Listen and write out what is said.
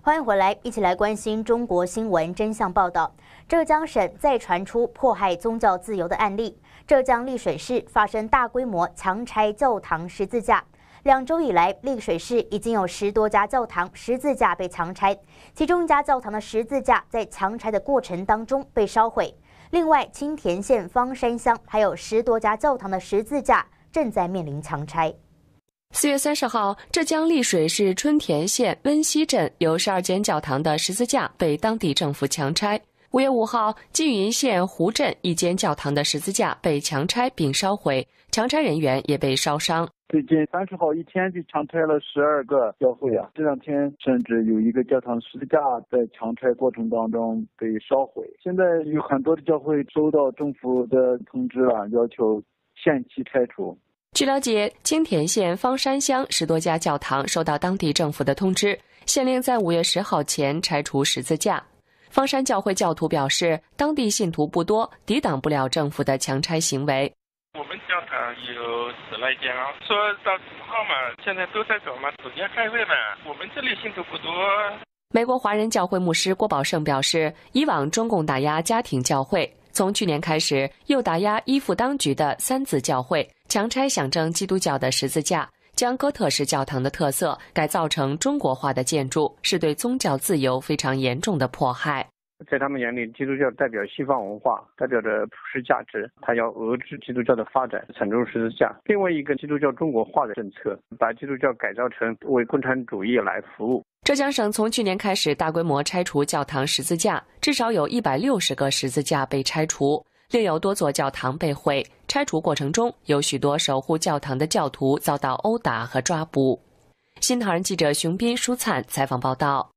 欢迎回来，一起来关心中国新闻真相报道。浙江省再传出迫害宗教自由的案例，浙江丽水市发生大规模强拆教堂十字架。2周以来，丽水市已经有10多家教堂十字架被强拆，其中一家教堂的十字架在强拆的过程当中被烧毁。另外，青田县方山乡还有10多家教堂的十字架正在面临强拆。 4月30号，浙江丽水市春田县温溪镇有12间教堂的十字架被当地政府强拆。5月5号，缙云县湖镇一间教堂的十字架被强拆并烧毁，强拆人员也被烧伤。 最近30号一天就强拆了12个教会啊，这2天甚至有一个教堂十字架在强拆过程当中被烧毁。现在有很多的教会收到政府的通知了，要求限期拆除。 据了解，青田县方山乡10多家教堂收到当地政府的通知，限令在5月10号前拆除十字架。方山教会教徒表示，当地信徒不多，抵挡不了政府的强拆行为。 我们教堂有10来间啊，说到10号嘛，现在都在走嘛，组间开会呢。我们这里信徒不多。 美国华人教会牧师郭宝胜表示，以往中共打压家庭教会，从去年开始又打压依附当局的三自教会，强拆象征基督教的十字架，将哥特式教堂的特色改造成中国化的建筑，是对宗教自由非常严重的迫害。 在他们眼里，基督教代表西方文化，代表着普世价值，他要遏制基督教的发展，铲除十字架。另外一个基督教中国化的政策，把基督教改造成为共产主义来服务。 浙江省从去年开始大规模拆除教堂十字架，至少有160个十字架被拆除，另有多座教堂被毁。拆除过程中，有许多守护教堂的教徒遭到殴打和抓捕。新唐人记者熊斌、舒灿采访报道。